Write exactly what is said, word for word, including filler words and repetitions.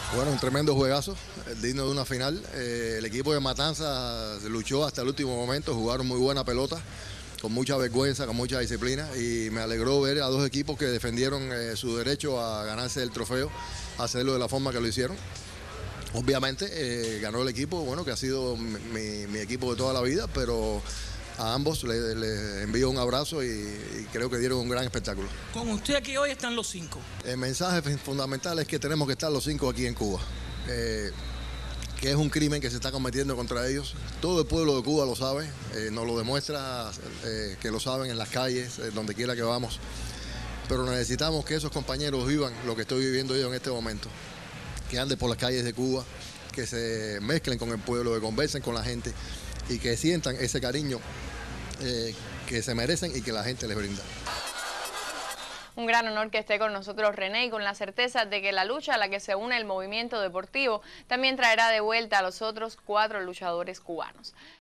Bueno, un tremendo juegazo, eh, digno de una final. Eh, el equipo de Matanza luchó hasta el último momento, jugaron muy buena pelota, con mucha vergüenza, con mucha disciplina, y me alegró ver a dos equipos que defendieron eh, su derecho a ganarse el trofeo, hacerlo de la forma que lo hicieron. Obviamente eh, ganó el equipo, bueno, que ha sido mi, mi equipo de toda la vida, pero a ambos les, les envío un abrazo y, y creo que dieron un gran espectáculo. Con usted aquí hoy están los cinco. El mensaje fundamental es que tenemos que estar los cinco aquí en Cuba, eh, que es un crimen que se está cometiendo contra ellos. Todo el pueblo de Cuba lo sabe, eh, nos lo demuestra eh, que lo saben en las calles, eh, donde quiera que vamos, pero necesitamos que esos compañeros vivan lo que estoy viviendo yo en este momento, que anden por las calles de Cuba, que se mezclen con el pueblo, que conversen con la gente y que sientan ese cariño eh, que se merecen y que la gente les brinda. Un gran honor que esté con nosotros René, y con la certeza de que la lucha a la que se une el movimiento deportivo también traerá de vuelta a los otros cuatro luchadores cubanos.